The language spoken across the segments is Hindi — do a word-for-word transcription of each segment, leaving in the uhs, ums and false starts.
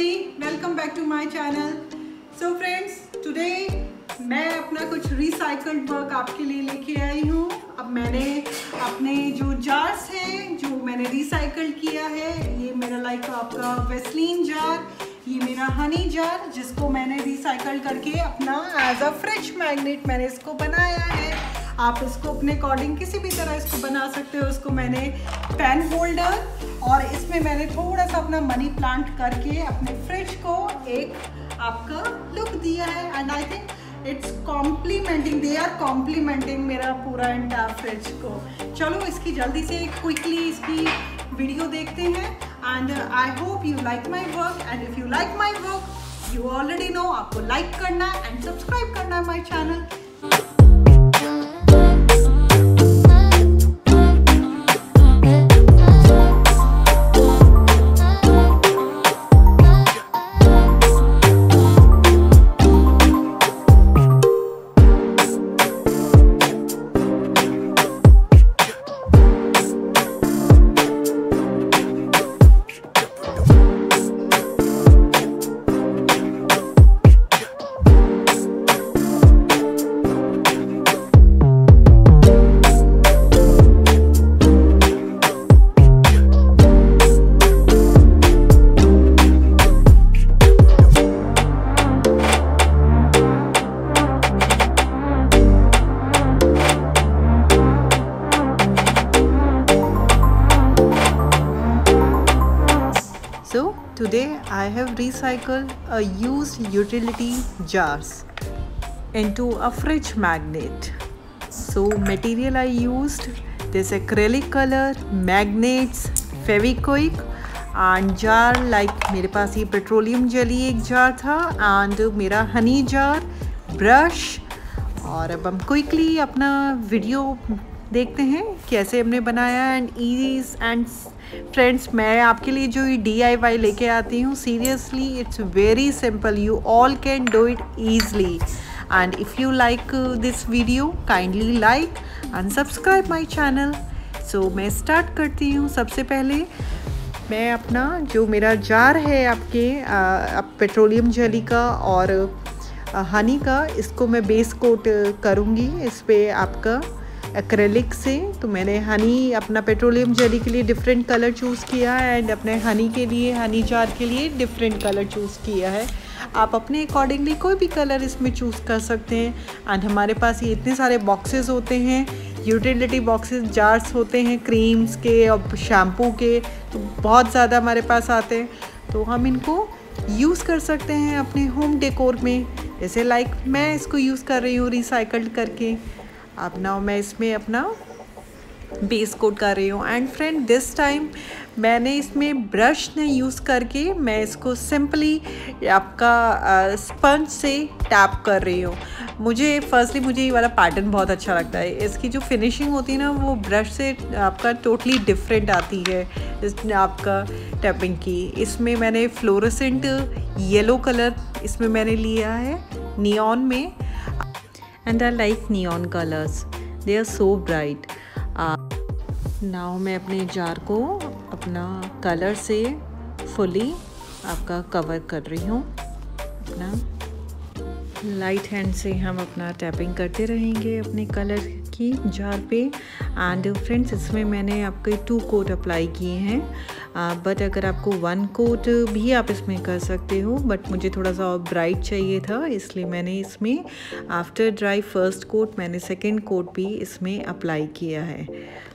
Everybody, welcome back to my channel. So friends, today मैं अपना कुछ रिसाइकल्ड वर्क आपके लिए लेके आई हूँ। अब मैंने अपने जो जार्स हैं जो मैंने रिसाइकल्ड किया है, ये मेरा लाइक आपका वेस्लीन जार, ये मेरा हनी जार जिसको मैंने रिसाइकल करके अपना एज अ फ्रिज मैग्नेट मैंने इसको बनाया है। आप इसको अपने अकॉर्डिंग किसी भी तरह इसको बना सकते हो। इसको मैंने पेन होल्डर और इसमें मैंने थोड़ा सा अपना मनी प्लांट करके अपने फ्रिज को एक आपका लुक दिया है and I think it's complimenting they are complimenting मेरा पूरा एंटायर फ्रिज को। चलो इसकी जल्दी से क्विकली इसकी वीडियो देखते हैं and I hope you like my work and if you like my work you already know आपको लाइक करना एंड सब्सक्राइब करना है my channel. So today I have recycled a used utility jars into a fridge magnet. So material I used this acrylic color, magnets, Fevikwik and jar like मेरे पास ये पेट्रोलियम जेली एक जार था and मेरा हनी जार, ब्रश। और अब हम क्विकली अपना वीडियो देखते हैं कैसे हमने बनाया एंड ईज एंड फ्रेंड्स, मैं आपके लिए जो ये डी आई वाई लेके आती हूँ, seriously it's very simple, you all can do it easily and if you like this video kindly like and subscribe my channel. So मैं स्टार्ट करती हूँ। सबसे पहले मैं अपना जो मेरा जार है आपके आप पेट्रोलियम जेली का और हनी का, इसको मैं बेस कोट करूँगी इस पर आपका एक्रेलिक से। तो मैंने हनी अपना पेट्रोलियम जेली के लिए डिफरेंट कलर चूज़ किया है एंड अपने हनी के लिए हनी जार के लिए डिफरेंट कलर चूज़ किया है। आप अपने अकॉर्डिंगली कोई भी कलर इसमें चूज़ कर सकते हैं। एंड हमारे पास ये इतने सारे बॉक्सेस होते हैं, यूटिलिटी बॉक्सेस जार्स होते हैं क्रीम्स के और शैम्पू के, तो बहुत ज़्यादा हमारे पास आते हैं। तो हम इनको यूज़ कर सकते हैं अपने होम डेकोर में, जैसे लाइक मैं इसको यूज़ कर रही हूँ रिसाइकल्ड करके। अब ना मैं इसमें अपना बेस कोट कर रही हूँ एंड फ्रेंड दिस टाइम मैंने इसमें ब्रश ने यूज़ करके मैं इसको सिंपली आपका स्पंज से टैप कर रही हूँ। मुझे फर्स्टली मुझे ये वाला पैटर्न बहुत अच्छा लगता है। इसकी जो फिनिशिंग होती है ना, वो ब्रश से आपका टोटली डिफरेंट आती है इसमें आपका टैपिंग की। इसमें मैंने फ्लोरोसेंट येलो कलर इसमें मैंने लिया है नियॉन में and I like neon colors, they are so bright. Now मैं अपने जार को अपना कलर से फुली आपका कवर कर रही हूँ। अपना लाइट हैंड से हम अपना टैपिंग करते रहेंगे अपने कलर की जार पे। एंड फ्रेंड्स, इसमें मैंने आपके टू कोट अप्लाई किए हैं, बट अगर आपको वन कोट भी आप इसमें कर सकते हो, बट मुझे थोड़ा सा और ब्राइट चाहिए था, इसलिए मैंने इसमें आफ्टर ड्राई फर्स्ट कोट मैंने सेकेंड कोट भी इसमें अप्लाई किया है।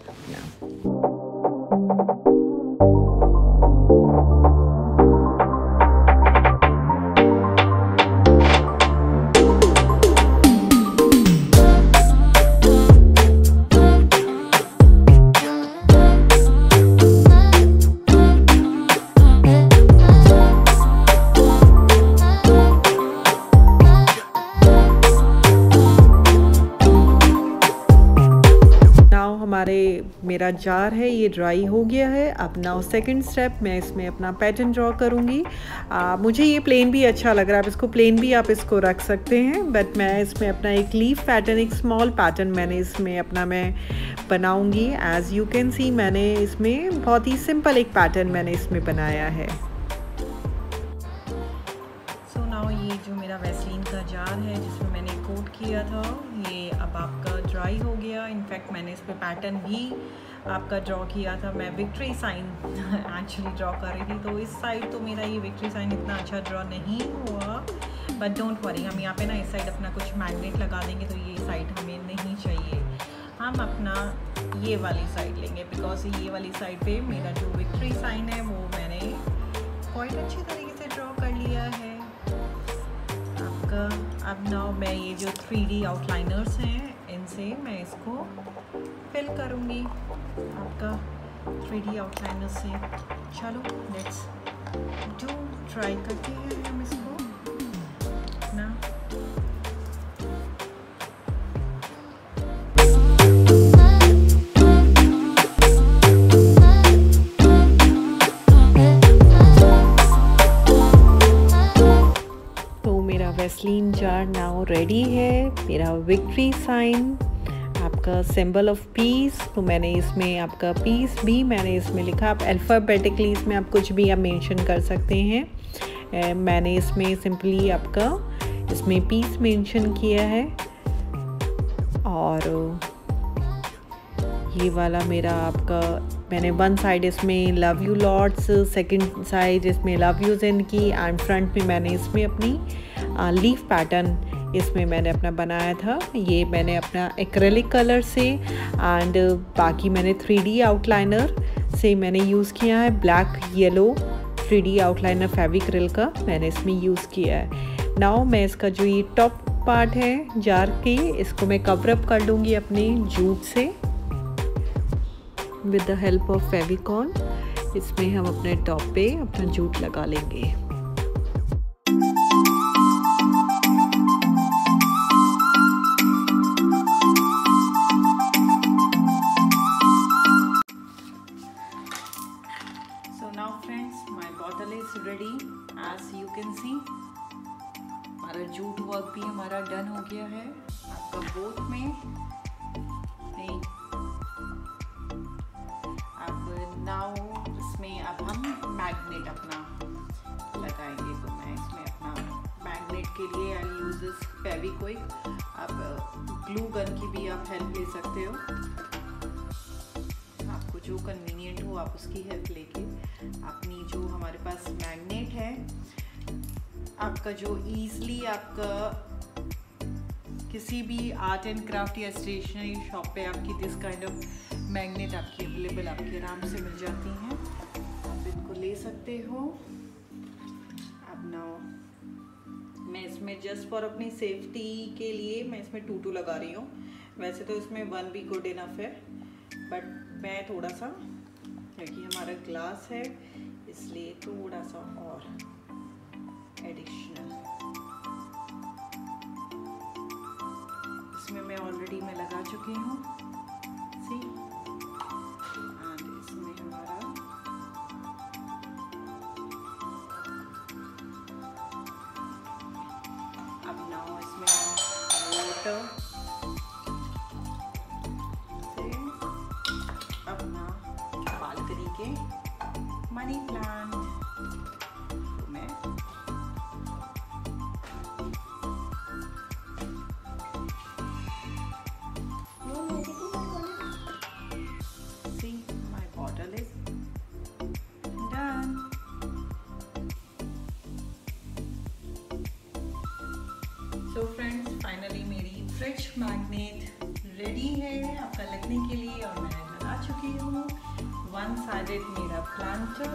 हमारे मेरा जार है ये ड्राई हो गया है। अब नाउ सेकंड स्टेप मैं इसमें अपना पैटर्न ड्रॉ करूँगी। मुझे ये प्लेन भी अच्छा लग रहा है, आप इसको प्लेन भी आप इसको रख सकते हैं, बट मैं इसमें अपना एक लीफ पैटर्न, एक स्मॉल पैटर्न मैंने इसमें अपना मैं बनाऊँगी। एज़ यू कैन सी मैंने इसमें बहुत ही सिंपल एक पैटर्न मैंने इसमें बनाया है। जार है जिसमें मैंने कोट किया था, ये अब आपका ड्राई हो गया। इनफैक्ट मैंने इस पर पैटर्न भी आपका ड्रॉ किया था। मैं विक्ट्री साइन एक्चुअली ड्रॉ कर रही थी, तो इस साइड तो मेरा ये विक्ट्री साइन इतना अच्छा ड्रॉ नहीं हुआ, बट डोंट वरी, हम यहाँ पे ना इस साइड अपना कुछ मैग्नेट लगा देंगे, तो ये साइड हमें नहीं चाहिए। हम अपना ये वाली साइड लेंगे, बिकॉज ये वाली साइड पे मेरा जो विक्ट्री साइन है वो मैंने बहुत अच्छी तरीके से ड्रॉ कर लिया है आपका। अब नाउ मैं ये जो थ्री डी आउटलाइनर्स हैं इनसे मैं इसको फिल करूँगी आपका थ्री डी आउटलाइनर से। चलो लेट्स डू, ट्राई करते हैं हम इसको ना। तो मेरा वैसलीन जार नाउ रेडी है। मेरा विक्ट्री साइन आपका सिंबल ऑफ पीस, तो मैंने इसमें आपका पीस भी मैंने इसमें लिखा। आप अल्फ़ाबेटिकली इसमें आप कुछ भी आप मेंशन कर सकते हैं। ए, मैंने इसमें सिंपली आपका इसमें पीस मेंशन किया है। और ये वाला मेरा आपका मैंने वन साइड इसमें love you lots, second side इसमें लव यू ज़िन की, एंड फ्रंट में मैंने इसमें अपनी लीफ पैटर्न इसमें मैंने अपना बनाया था। ये मैंने अपना एक्रेलिक कलर से एंड बाकी मैंने थ्री डी आउटलाइनर से मैंने यूज़ किया है। Black yellow three D outliner Fevicryl का मैंने इसमें यूज़ किया है। नाउ मैं इसका जो ये टॉप पार्ट है जार के, इसको मैं कवर अप कर लूँगी अपने जूट से with the help of Fevicol. इसमें हम अपने टॉप पे अपना जूट लगा लेंगे। Ready as you can see, हमारा जूट वर्क भी हमारा डन हो गया है आपका बोट में। नहीं अब नाउ इसमें अब हम मैग्नेट अपना लगाएंगे, तो मैं इसमें अपना मैग्नेट के लिए आई यूज दिस फेविक्विक। आप ग्लू गन की भी आप हेल्प ले सकते हो, आपको जो कन्वीनियंट हो आप उसकी हेल्प लेके अपनी जो हमारे पास मैग्नेट है आपका, जो ईज़िली आपका किसी भी आर्ट एंड क्राफ्ट या स्टेशनरी शॉप पे आपकी दिस काइंड ऑफ मैग्नेट आपकी अवेलेबल आपके आराम से मिल जाती हैं, आप इनको ले सकते हो। अब नाउ मैं इसमें जस्ट फॉर अपनी सेफ्टी के लिए मैं इसमें टू टू लगा रही हूँ। वैसे तो इसमें वन भी गुड इनफ है, बट मैं थोड़ा सा, क्योंकि हमारा ग्लास है इसलिए थोड़ा सा और एडिशनल इसमें मैं ऑलरेडी मैं लगा चुकी हूँ। सी एंड इसमें हमारा अब नाउ इसमें वाटर के मनी प्लांट में see my bottle is done। so friends, finally मेरी फ्रिज मैग्नेट रेडी है आपका लगने के लिए, और मैंने लगा चुकी हूँ। वन साइडेड मेरा प्लांटर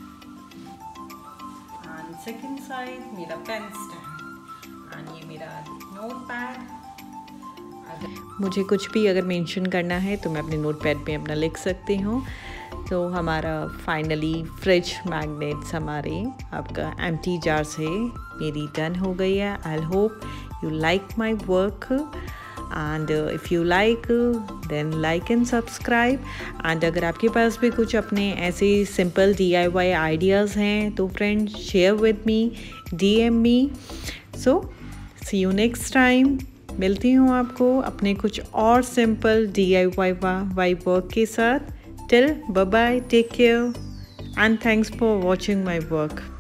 एंड सेकंड साइड मेरा पेन स्टैंड एंड ये मेरा नोटपैड। मुझे कुछ भी अगर मेंशन करना है तो मैं अपने नोटपैड पे अपना लिख सकती हूँ। तो हमारा फाइनली फ्रिज मैग्नेट्स हमारे आपका एम्प्टी जार से मेरी डन हो गई है। I hope you like my work, and uh, if you like uh, then like and subscribe। and अगर आपके पास भी कुछ अपने ऐसे simple D I Y ideas हैं तो friend share with me, D M me. So see you next time. मिलती हूँ आपको अपने कुछ और simple D I Y Y work के साथ। Till bye bye, take care and thanks for watching my work.